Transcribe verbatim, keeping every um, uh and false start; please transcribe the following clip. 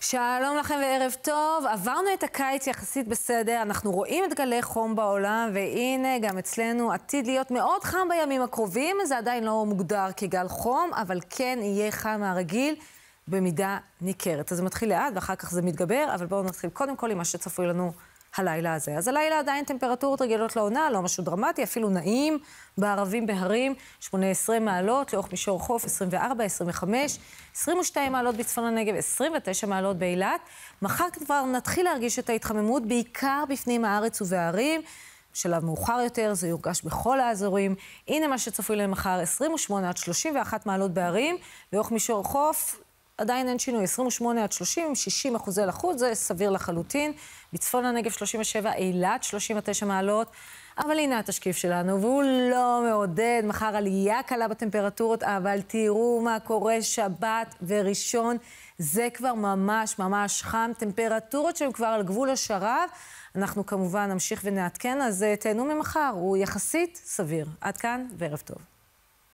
שלום לכם וערב טוב. עברנו את הקיץ יחסית בסדר, אנחנו רואים את גלי חום בעולם, והנה גם אצלנו עתיד להיות מאוד חם בימים הקרובים. זה עדיין לא מוגדר כגל חום, אבל כן יהיה חם מהרגיל במידה ניכרת. אז זה מתחיל לאט ואחר כך זה מתגבר, אבל בואו נתחיל קודם כל עם מה שצפוי לנו הלילה הזה. אז הלילה עדיין טמפרטורות רגילות לעונה, לא משהו דרמטי, אפילו נעים, בערבים בהרים, שמונה עשרה מעלות, לאורך מישור חוף, עשרים וארבע, עשרים וחמש, עשרים ושתיים מעלות בצפון הנגב, עשרים ותשע מעלות באילת. מחר כבר נתחיל להרגיש את ההתחממות, בעיקר בפנים הארץ ובערים. בשלב מאוחר יותר, זה יורגש בכל האזורים. הנה מה שצפוי למחר, עשרים ושמונה עד שלושים ואחת מעלות בערים, לאורך מישור חוף, עדיין אין שינוי, עשרים ושמונה עד שלושים, שישים אחוזי לחות, זה סביר לחלוטין. בצפון הנגב שלושים ושבע, אילת שלושים ותשע מעלות. אבל הנה התשקיף שלנו, והוא לא מעודד. מחר עלייה קלה בטמפרטורות, אבל תראו מה קורה שבת וראשון. זה כבר ממש ממש חם, טמפרטורות שהן כבר על גבול השרב. אנחנו כמובן נמשיך ונעדכן, אז תהנו ממחר, הוא יחסית סביר. עד כאן וערב טוב.